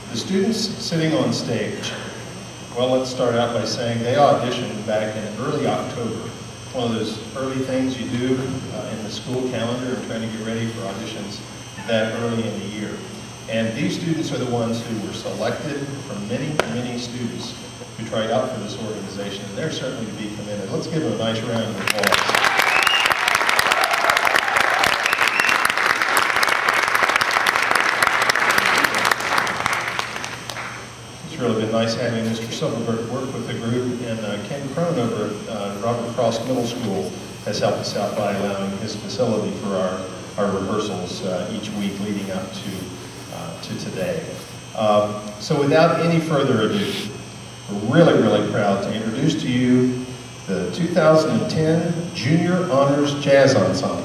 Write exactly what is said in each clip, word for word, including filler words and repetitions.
The students sitting on stage, well, let's start out by saying they auditioned back in early October. One of those early things you do uh, in the school calendar and trying to get ready for auditions that early in the year. And these students are the ones who were selected from many, many students who tried out for this organization, and they're certainly to be commended. Let's give them a nice round of applause. It's really been nice having Mister Silverberg work with the group, and uh, Ken Crone over at uh, Robert Frost Middle School has helped us out by allowing his facility for our, our rehearsals uh, each week leading up to, uh, to today. Um, so without any further ado, we're really, really proud to introduce to you the two thousand ten Junior Honors Jazz Ensemble.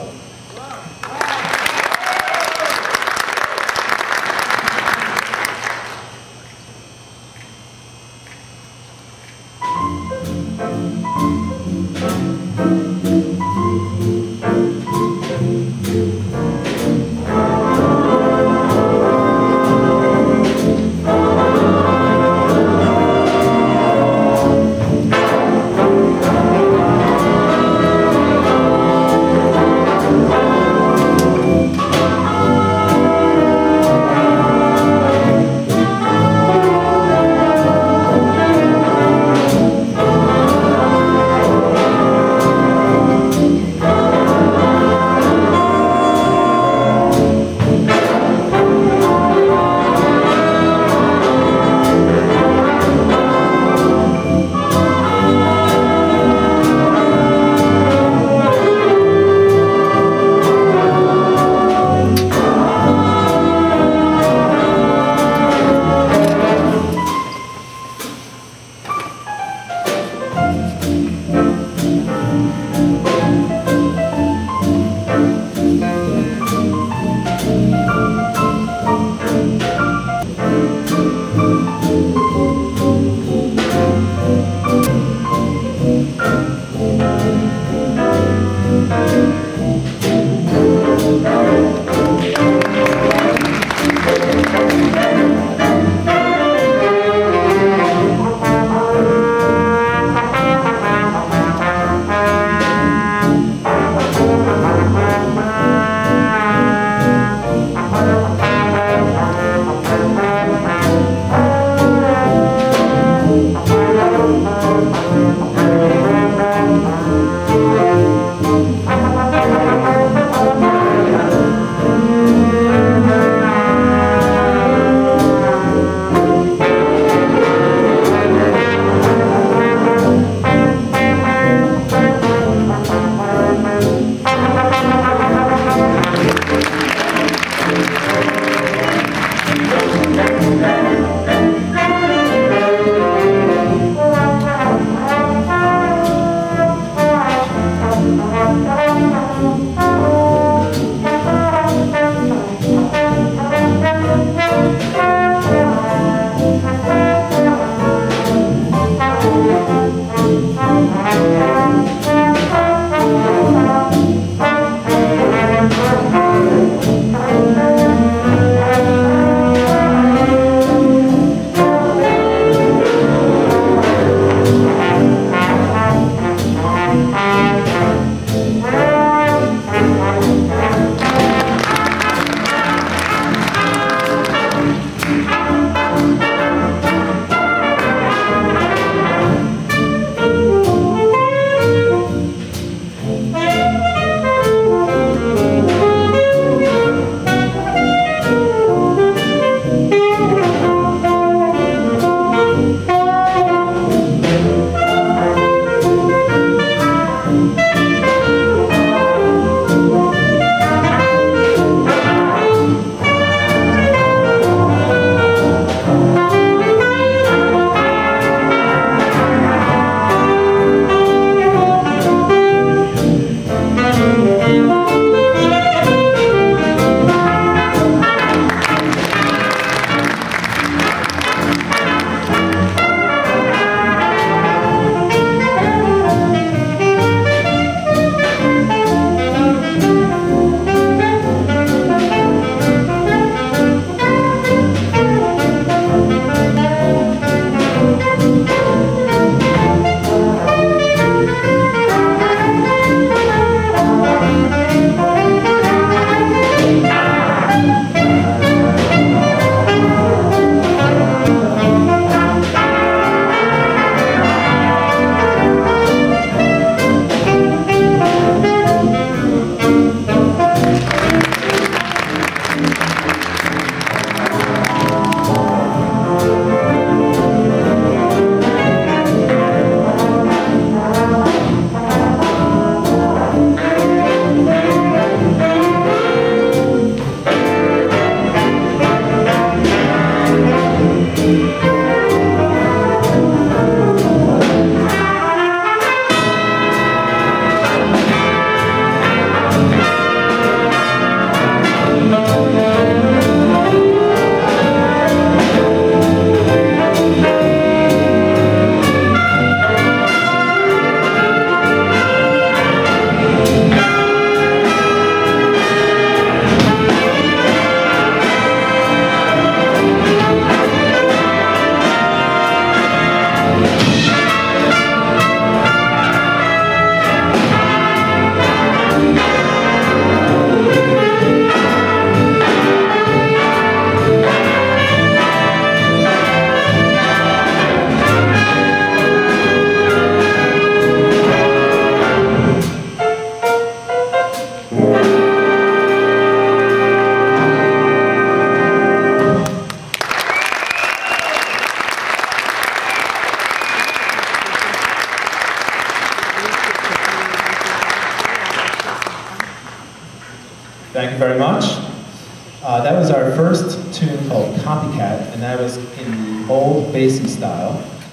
copycat, and that was in the old Basie style.